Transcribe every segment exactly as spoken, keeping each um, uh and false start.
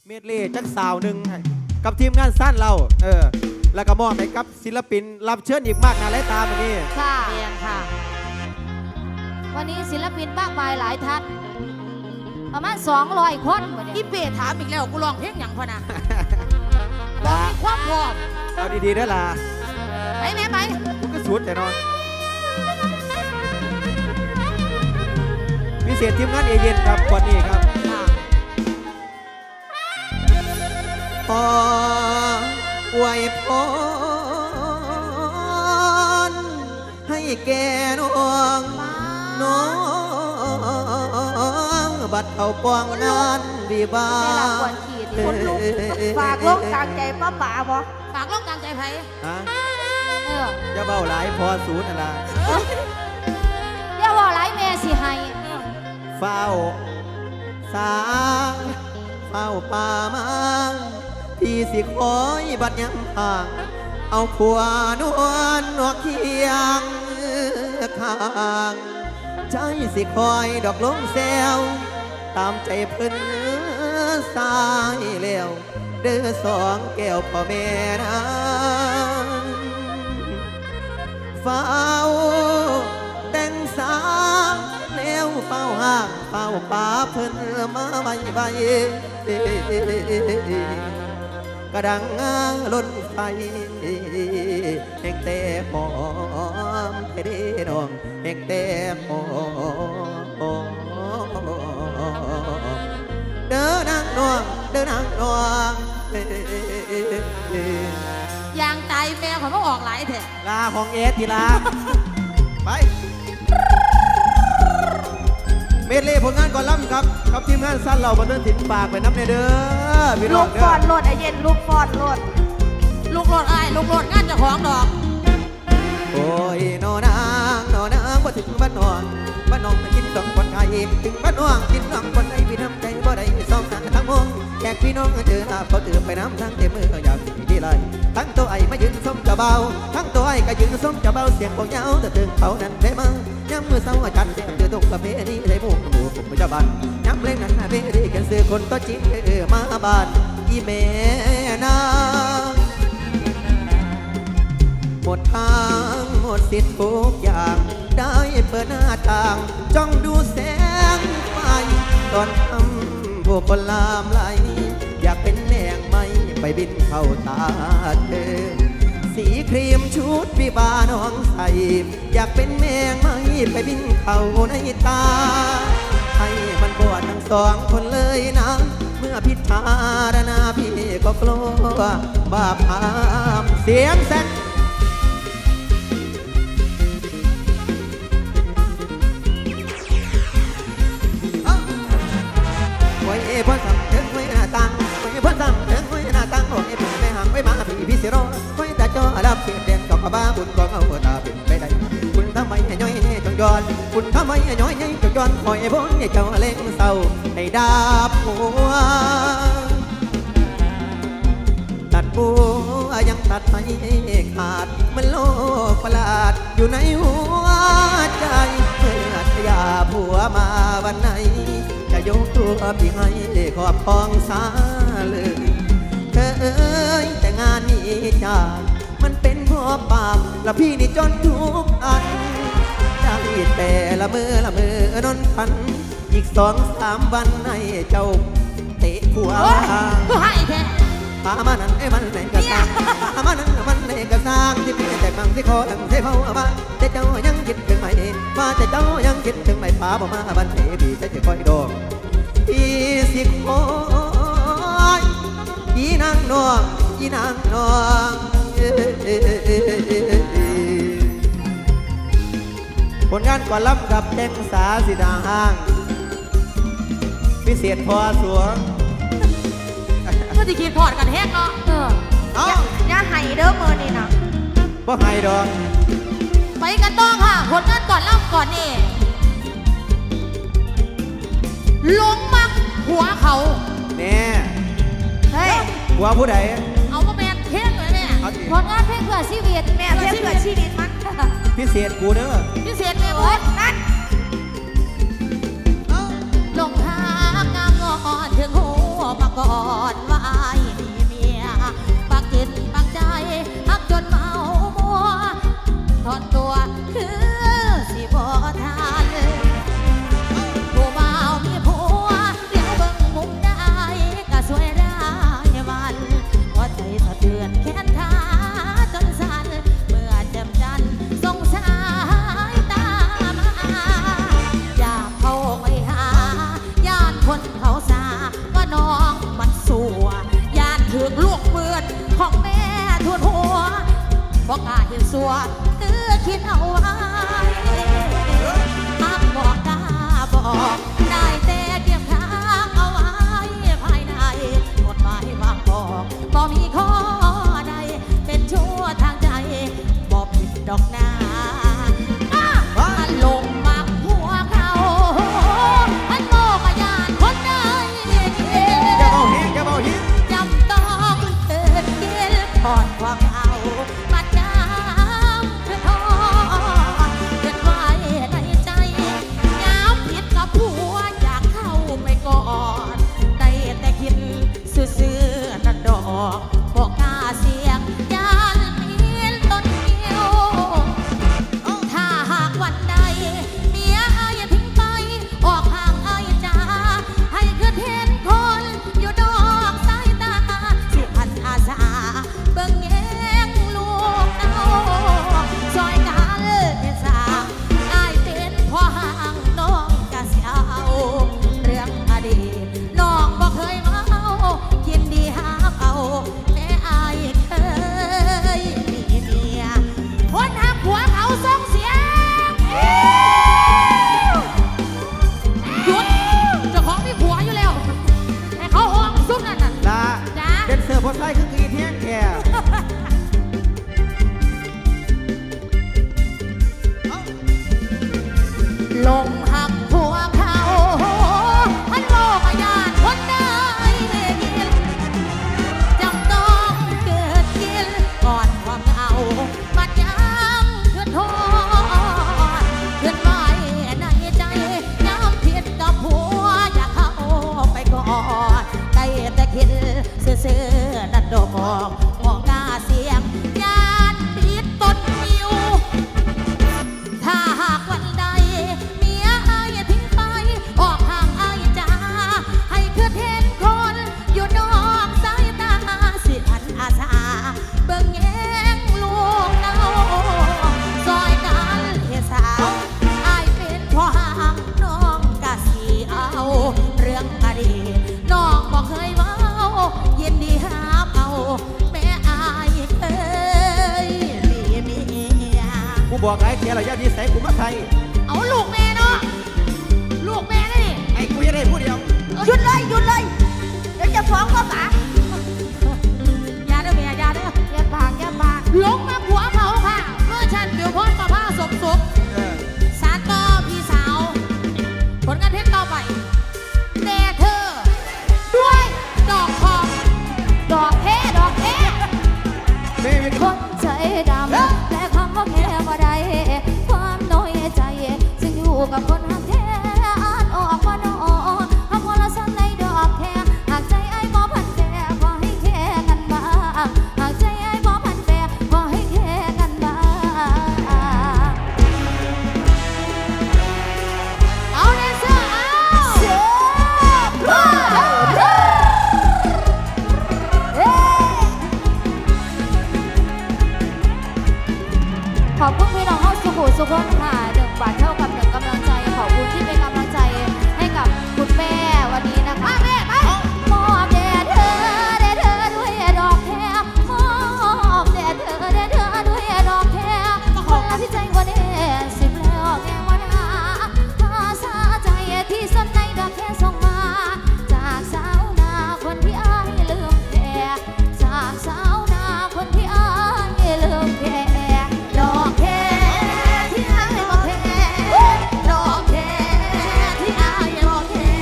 เมดเล่จักสาวหนึ่งกับทีมงานสั้นเราเออแล้วก็มอบให้กับศิลปินรับเชิญอีกมากนาหลายตาวันนี้ค่ะเรียนค่ะวันนี้ศิลปินมากมายหลายท่านประมาณสองร้อยคนพี่เป๋ถามอีกแล้วกูร้องเพลงอย่างพอนะบอกมีความพร้อมเอาดีๆด้วยล่ะไปแม่ไปกูก็สุดแต่นอนพิเศษทีมงานเอเย่นครับวันนี้ครับขออวยพรให้แก่น้องน้องบัดเขาปองงานดีบ้าคนลุกฝากลงกลางใจป้าป๋าบ่ฝากลงกลางใจไผ่ฮะจะเบาหลายพอศูนย์อะไรอย่าว่าหลายแม่สิให้เฝ้าสางเฝ้าป่ามังพี่สิคอยบัดยำห่างเอาผัวนวลนวกเคียงข้างใจสิคอยดอกลงแซวตามใจเพิ่นสายแล้วเด้อสองแก้วพ่อแม่นะเฝ้าแต่งสางแล้วเฝ้าห่างเฝ้าป่าเพิ่นมาใบใบกระดังล้นไฟแห่งแต่หอมให้ได้น้องแห่งแต่หอมเดินนางนวงเดินนางนวงยางใจแมวเขาก็ออกหลายแถะลาของเอสทีลาไปเมดเล่ผลงานก่อนล่ำครับครับทีมงานสั้นเราบันเทิงศิลป์ฝากไปน้ำเนเด้อพี่น้องลูกฟอดโหลดไอเย็นลูกฟอดโหลดลูกโหลดไอลูกโหลดงานเจ้าของดอกโอ้ยนอนางนอนางว่าถึงบ้านนอนบ้านน้องมากินดองคนไทยถึงบ้านน้องกินดองคนไทยพี่น้ำใจบ่ได้สองทางทั้งมงแขกพี่น้องเจอตาเขาเตือนไปน้ำทั้งเต็มมืออยากสิดีไรทั้งตัวไอ้มายืนส้มจะเบาทั้งตัวไอ้ก็ยืนส้มจะเบาเสียงของเย้าแต่ถึงเขานั้นได้มั้งย้ำมือเศร้าจันทร์เดือดตกกระเพาะนี่ได้บุกหมู่ผมจะบันย้ำเล่นนั้นเบรีกันซื้อคนตัวจิ้นเออมาบานอีเมนางหมดทางหมดสิทธิ์ทุกอย่างได้เปิดหน้าต่างจ้องดูแสงไฟตอนทำพวกคนลามไหลอยากเป็นแมงไม่ไปบินเข้าตาเธอสีครีมชุดพี่บาน้องใส่อยากเป็นแมงไม่ไปบินเข้าในตาให้มันปวดทั้งสองคนเลยนะเมื่อพิจารณาพี่ก็กลัวบาปพามเสียงแซกไว้พ่อสั่งถึงไว้หน้าตังไว้พ่อสั่งถึงไว้หน้าตังโอ้ยผมไม่ห่างไว้มาพี่พี่สิรอไว้แต่จอรับเสียเด่นกับบ้าบุญก็เอาตาเป็นไปได้คุณทำไมย้อยแน่จงย้อนคุณทำไมย้อยแน่จงย้อนคอยพ้นให้เจ้าเล่งเศร้าให้ดาบหัวตัดบัวยังตัดไม่ขาดมันโลกประหลาดอยู่ในหัวใจเมื่อทยาผัวมาวันไหนจะยกตัวพี่ให้ขอบคองสาเลยเธอเอ้ยแต่งานนี้จากมันเป็นพ่อปากแล้วพี่นี่จนทุกอันได้แต่ละมือละมือนอนพันอีกสองสามวันให้เจ้าเตะผัวก็ให้แค่พามานั่นไอ้มันไหนกระซังพามานั่นมันไหนกระซังที่พี่แต่บางที่คอตั้งเสียเผาบ้านแต่เจ้ายังคิดถึงไหมว่าแต่เจ้ายังคิดถึงไหมป้าบอกมาบ้านไหนพี่จะจะคอยดอกพี่สิคอยยีนางนวงยีนางนวงผลงานก่อนล้ำกับแจ้งสาสีดาห้างพิเศษพอสวงก็จะขีดพอดกันแฮกเนาะเอออย่าไห้เด้อมือนี่นะบ่ไห้ดอกไปกันต้องค่ะผลงานก่อนล่ำก่อนนี่ลงมักหัวเขาแน่เฮ้ยหัวผู้ใดเอามาแมนเพ่งเลยเนี่ยผลงานเพลงเพื่อชีวิตแม่เพลงเพื่อชีวิตมันพิเศษกูเด้อพิเศษแม่บดนั่นลงทางงามงอนถึงหัวมาก่อนบอกกล้าเห็นสัวเตือคิดเอาไว้ห้ามบอกกล้าบอกได้แต่เก็บทางเอาไว้ภายในกฎหมายวางบอกบ่มีข้อใดเป็นชั่วทางใจบ่ผิดดอกนาลงมักหัวเขาอันโมกยานคนใดอย่าเบาหินอย่าเบาหินจำต้องเกิดเกลก่อนความเอามาจามเธอทอเกิดไว้ในใจย้ำผิดกับผัวอยากเข้าไปก่อนได้แต่คิดซื่อๆนั่นดอกบอกกล้าเสียงยานเมียนต้นเดียวถ้าหากวันใดเมียอายทิ้งไปออกห่างอายจ้าให้คือเห็นคนอยู่นอกสายตาสิพันอาสาเบิ่งแย่งลูกเอาซอยกันเฮ็ดสางอายเป็นพ่อห่างน้องกะสิเอาเรื่องอดีตน้องบ่เคยเมายินดีหาเอาแม่อายเคยมีเมียคนหักผัวเขาส่งเสียงหยุดเจ้าของมีผัวอยู่แล้วให้เขาห้องซุ่มนั่นน่ะลาเป็นเสือพอใส่คือกีเทียงแก่ลงหักผัวเขาพันโลกยานคนใดจำต้องเกิดกินก่อนความเอาบัดยามเกิดทอดเกิดไว้ในใจย้ำผิดกับผัวอยากเข้าไปก่อนได้แต่คิดซื่อๆนั่นดอกบอกกล้าเสียงยานผิดต้นมิวถ้าหากวันใดเมียอายทิ้งไปออกห่างอายจ้าให้คือเห็นคนอยู่นอกสายตาสิพันอาสาเบิ่งแย่งลูกเอาซอยกันเฮ็ดสาวอายเป็นพ่อห่างน้องกะสิเอาเรื่องอดีตน้องบ่เคยเมายินดีหาเอาแม่อายเคยมีเมียกูบอกไอ้แกเราอย่าดีใส่กูมาไทยเอาลูกแม่เนาะลูกแม่นี่ไอ้กูยังได้พูดเดียวหยุดเลยหยุดเลยเดี๋ยวจะฟ้องพ่อป๋าอย่าเด้อแม่อย่าเด้ออย่าปากอย่าปากลงมาผัวเขาค่ะเมื่อฉันเดี๋ยวพ่อมาผ้าศพศพสารต่อพี่สาวผลงานเพลงต่อไปแต่เธอด้วยดอกทองดอกแค่ดอกแค่คนใจดำและคำว่าแค่บ่ได้ความน้อยใจซึ่งอยู่กับคนหักแท้อ่านออกว่าน้องทำคนละสั้นในดอกแค่หากใจไอ้บ่พันแปรขอให้แค่กันบ้างหากใจไอ้บ่พันแปรขอให้แค่กันบ้างเอาเลยเสื้อเอาเสื้อขอบคุณพี่น้องเฮาสุขุสุขคนค่ะหนึ่งบาทเท่ากับหนึ่งกำลังใจขอบคุณที่เป็นกำลังใจให้กับคุณแม่วันนี้นะคะแม่มอบแด่เธอแด่เธอด้วยดอกแคมมอบแด่เธอแด่เธอด้วยดอกแคมคนละที่ใจวันนี้สิบแล้วแกวันหาภาษาใจที่สนในดอกแค่ส่งมาจากสาวนาคนที่อ้ายลืมแพ้จากสาวนาคนที่อ้ายลืมแพ้ดอกแค่ที่อ้ายบอกแค่ดอกแค่ที่อ้ายบอกแค่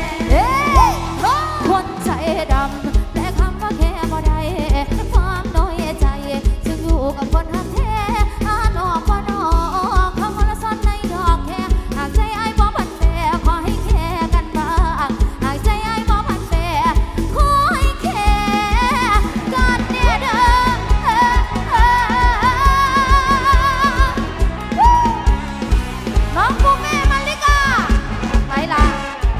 คนใจดำแต่คำว่าแค่บ่ได้ความน้อยใจซึ่งอยู่กับคนหักแท้อ่านออกว่าน้องคำว่าละซ่อนในดอกแค่หากใจอ้ายบ่พันแปรขอให้แค่กันบ้างหากใจอ้ายบ่พันแปรขอให้แค่กันแน่เด้อน้องผู้แม่มาลิกาไปล่ะ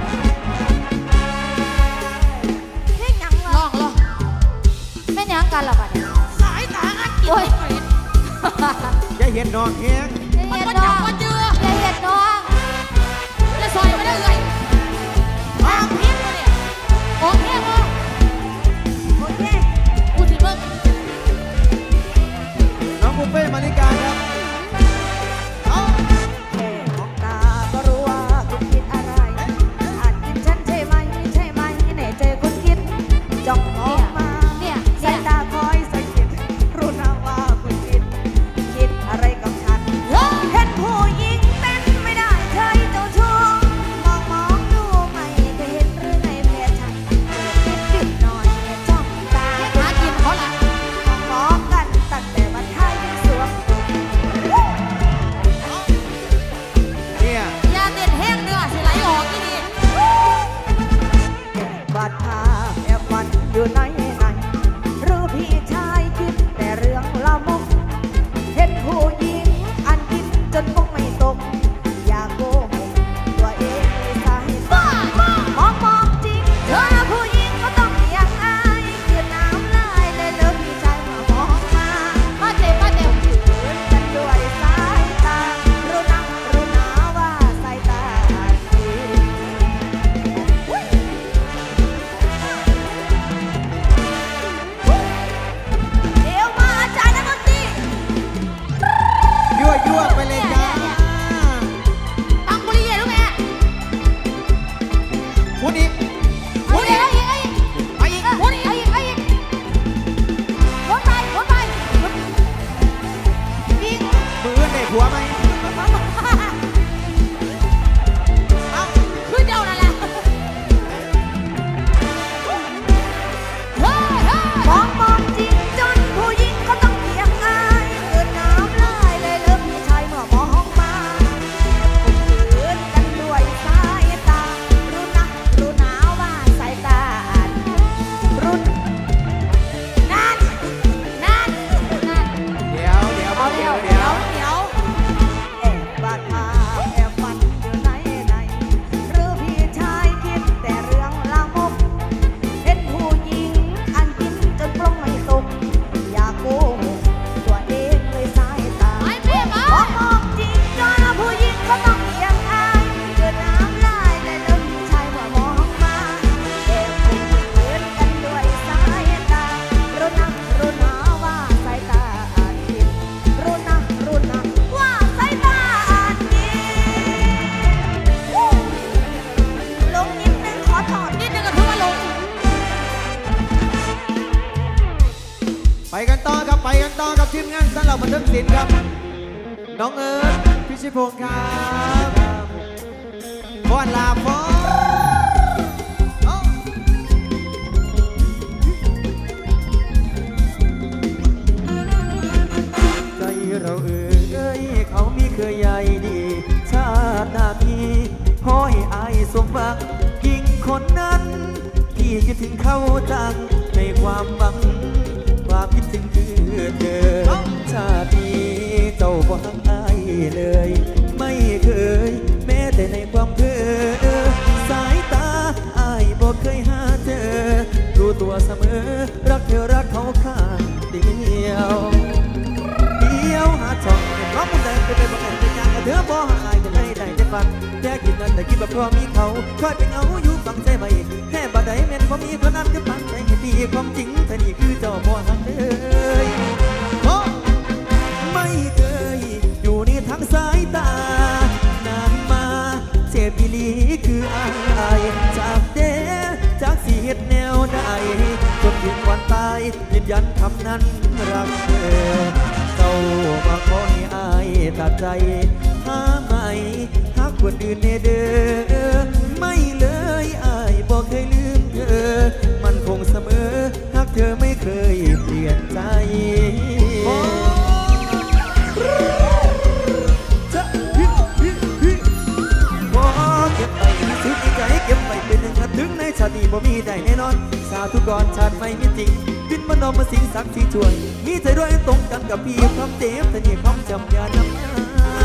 เพลงหยังลองลองแม่นยังกันล่ะบัดนี้สายตาอันกินไม่ค่อยเห็นอย่าเห็นน้องแห้งมันก็จับมาเจออย่าเห็นน้องจะซอยมาได้เลยออกเพลงมาเนี่ยออกเพลงมาโอเคกูสิเบิ่งน้องกูเป้มาริกาครับเอาแค่มองตาก็รู้ว่าคุณคิดอะไรอาจคิดฉันใช่ไหมใช่ไหมในใจคุณคิดจ้องมองมาเนี่ยสายตาคอยสะกิดรู้นะว่าคุณคิดคิดอะไรกับฉันเห็นผู้หญิงเต้นไม่ได้ใจเจ้าชู้มองมองดูไม่เคยเห็นหรือไงแพ้ฉันเกิดติดหน่อยแค่จ้องตาหากินเขาละมองกันตั้งแต่วันไทยยังสวมเนี่ยยาเต้นแห้งเนื้อสิไหลออกที่นี่บาดพาแอบฝันอยู่ไหนไหนหรือพี่ชายคิดแต่เรื่องละมุกเห็นผู้หญิงอันกินจนมุกไม่ตกอย่าโกหกตัวเองเลยสายตามองมองจริงเธอผู้หญิงก็ต้องอย่างอายคือน้ำลายเลยเลิกพี่ชายมามองมามาเจ็บมาเจ็บกันด้วยสายตารู้นะรู้นะว่าสายตาดีเดี๋ยวมาอาจารย์นักดนตรียั่วยั่วไปเลยจ้าตังบุรีรู้ไหมคุณอีกเอาอีกเอาอีกไปอีกเอาอีกเอาอีกเอาอีกวนไปวนไปวิ่งมือเด็กหัวไหมเอาขึ้นเจ้านั่นแหละเฮ้ยเฮ้ยมองมองจริงจนผู้หญิงก็ต้องเอียงอายเกิดน้ำลายเลยเลิกพี่ชายเมื่อมองมาข่มขืนกันด้วยสายตารู้นะรู้นะว่าสายตารุ่นนั่นนั่นนั่นเดี๋ยวเดี๋ยวเอาเดี๋เดี๋ยยว วเดี๋เดี๋ยยว วแอบบาดพาแอบฝันอยู่ไหนไหนหรือพี่ชายคิดแต่เรื่องลามกเห็นผู้หญิงอันกินจนปลงไม่ตกอย่าโกหกตัวเองเลยสายตาไปแม่มามองมองจริงจนผู้หญิงก็ต้องเอียงอายเกิดน้ำลายและเลิกพี่ชายเมื่อมองมาแอบข่มขืนกันด้วยสายตารู้นะรู้นะว่าสายตาอาจผิดรู้นะรู้นะว่าสายตาอาจผิดลงนิดนึงขอถอดนิดนึงก็ถือว่าลงไปกันต่อครับไปกันต่อกับทีมงานสำหรับบันเทิงศิลป์ครับ น้องเอิร์ธพิชิตพงศ์ครับพอนลาพอนเอา ใจเราเอ่ยเขามีเคยใหญ่ดี ชาติหน้ามีขอให้อายสมหวังยิ่งคนนั้น พี่คิดถึงเขาจังในความหวัง ความคิดถึงคือเธอ ชาตินี้เจ้าบ่หักอายเลย ไม่เคย แม้แต่ในความเพ้อสายตาอายบ่เคยหาเจอ รู้ตัวเสมอ รักเธอรักเขาข้างเดียว เดียวหาช่องเห็นว่ามุมใดจะเป็นบังเอิญเป็นอย่างเธอบ่หาอายจะได้ได้จะฟังแค่คิดนั้นแต่คิดว่าเพราะมีเขาคอยเป็นเอาอยู่ฟังใจไหมแค่บัดใดแม่นบ่มีคนนั้นก็ปังใจให้ดีความจริงเธอนี่คือเจ้าบ่หักเลยโอ้ไม่เคยอยู่ในทางสายตานานมาเจ็บอีหลีคืออายจากเด้จากสิเหตุแนวใดจนถึงวันตายยืนยันคำนั้นรักเธอ เจ้ามาขอให้อายตัดใจหาใหม่หากคนอื่นเนเด้อไม่เลยอายบอกเคยลืมเธอ มันคงเสมอหากเธอไม่เคยเปลี่ยนใจขอเก็บไปสุดใจเก็บไปเป็นหนึ่งถึงในชาติบ่มีได้แน่นอนสาธุก่อนชาติไม่มีจริงขึ้นมานอมมาสิงสักที่ช่วยมีใจด้วยตรงกันกับพี่คำเจ็บแต่นี่คำจำยานำมา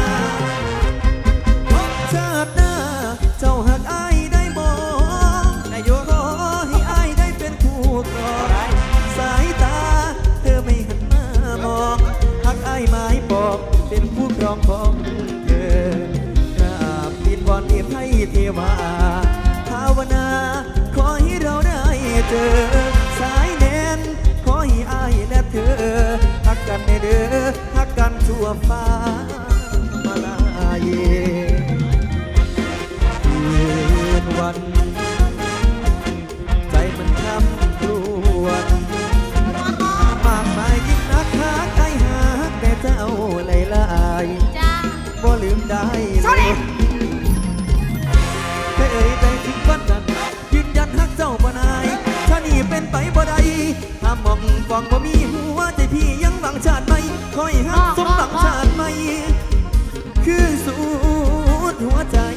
ชาติหน้าเจ้าหากอายได้มองนายโยขอให้อายได้เป็นผู้ครองสายตาเธอไม่หันมามองหากอายมาให้บอกเป็นผู้ครองของเธอกราบบินบอนเทียมให้เทวาภาวนาขอให้เราได้เจอสายแนนขอให้อายและเธอฮักกันในเด้อฮักกันทั่วฟ้ามาลายคืนวันใจมันคำครวญมากมายยิ่งนักหาใครหาแต่เจ้าไหลลายจ้าบ่ลืมได้เลยแต่เอ่ยใจถึงวันนั้นยืนยันฮักเจ้าบ่นายถ้านี่เป็นไปบ่ได้ถ้ามองฟองบ่มีหัวใจพี่ยังหวังชาติไม่คอยฮักสมหวังชาติไม่คือสุดหัวใจ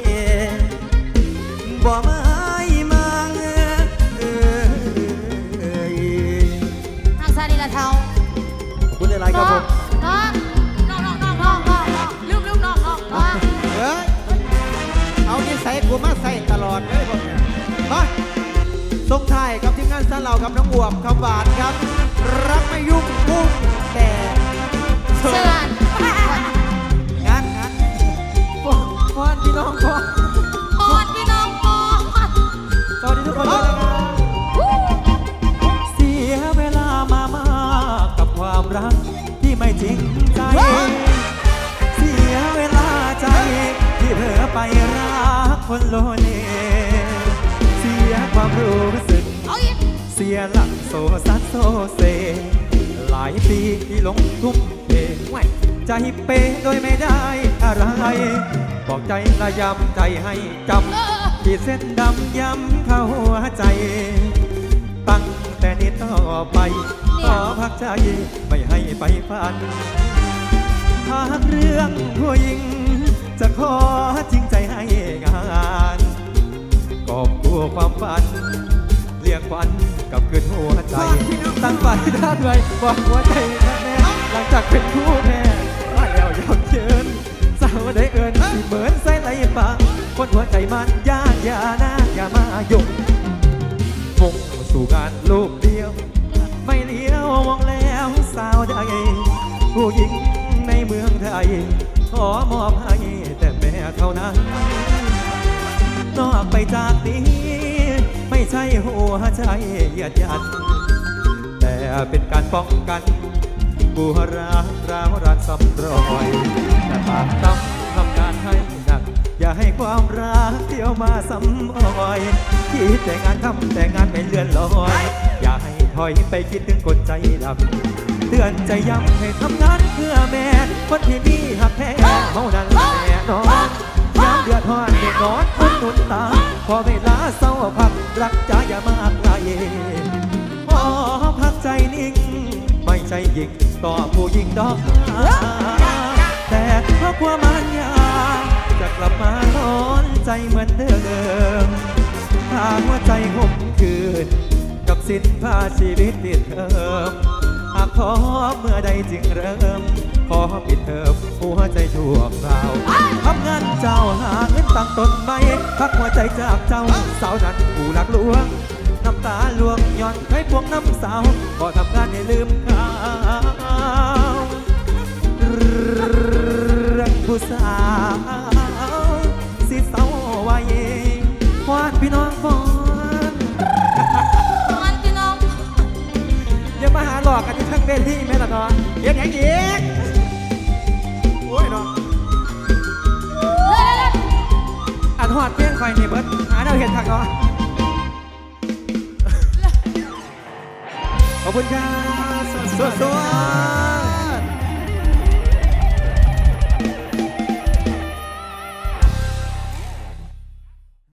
บ่มามาเอ่ยทางซาดีละเทาขอบคุณหลายๆครับผมน้องน้องน้องน้องน้องน้องลืมลืมน้องน้องน้องเอ้ยเอาที่ใส่กูมาใส่ตลอดเลยผมเนี่ยมาส่งท้ายกับทีมงานซาเหล่ากับน้องอวบคำหวานครับรักไม่ยุ่งมุ่งแต่เชิญงานงานพอนพี่น้องพอนพอนพี่น้องพอนสวัสดีทุกคนด้วยนะครับเสียเวลามามากกับความรักที่ไม่จริงใจเสียเวลาใจที่เผลอไปรักคนโลเลเสียความรู้สึกเสียหลักโซซัดโซเซหลายปีที่ลงทุ่มเทใจเปโดยไม่ได้อะไรบอกใจละย้ำใจให้จำขีดเส้นดำย้ำเข้าหัวใจตั้งแต่นี้ต่อไปขอพักใจไม่ให้ไปฝันหากเรื่องผู้หญิงจะขอจริงใจให้งานกอบกู้ความฝันเรียกฝันกับคืนหัวใจตั้งฝันด้านไว้บอกหัวใจแน่หลังจากเป็นคู่แพ้ว่าแล้วยอมเยินสาวได้เอิญที่เหมือนใส่ไหลปากคนหัวใจมันยากอย่านะอย่ามายุ่งมุ่งสู่งานลูกเดียวไม่เลี้ยวมองแล้วสาวใดผู้หญิงในเมืองไทยขอมอบให้แต่แม่เท่านั้นนอกไปจากนี้ไม่ใช่หัวใจเหยียดยันแต่เป็นการป้องกันบูรักราวรักซ้ำรอยแต่ปากต้องทำการให้หนักอย่าให้ความรักเที่ยวมาซ้ำอ้อยคิดแต่งานทำแต่งานไม่เลื่อนลอยอย่าให้ถอยไปคิดถึงคนใจดำเตือนใจย้ำให้ทำงานเพื่อแม่คนที่มีหักแท้เท่านั้นแน่นอนยามเดือดร้อนเด็กนอนคนหนุนตาพอเวลาเศร้าพักรักจะอย่ามาไกลพอพักใจนิ่งไม่ใช่หญิงต่อผู้หญิงดอกแต่เพราะความมันยาจะกลับมาร้อนใจเหมือนเดิมถ้าหัวใจหมคืนกับสิ้นผ้าชีวิตปิดเทอมหากพอเมื่อใดจึงเริ่มขอปิดเทอมหัวใจชั่วคราวทำงานเจ้าหาเงินตั้งต้นไม่พักหัวใจจากเจ้าสาวนั้นผู้หลักลวงน้ำตาลวงย้อนให้พวงน้ำสาวก็ทำงานให้ลืมข่าวเรื่องผู้สาวสิเศร้าไว้วานพี่น้องฟอนวานพี่น้องอย่ามาหาหลอกกันที่ทั้งเวทีแม่ละเนาะเฮ็ดหยังอีกโอ้ยเนาะอันหอดเพี้ยนไฟนี่เบิดหาแนวเห็ดทักเนาะขอบคุณครับสวัสดี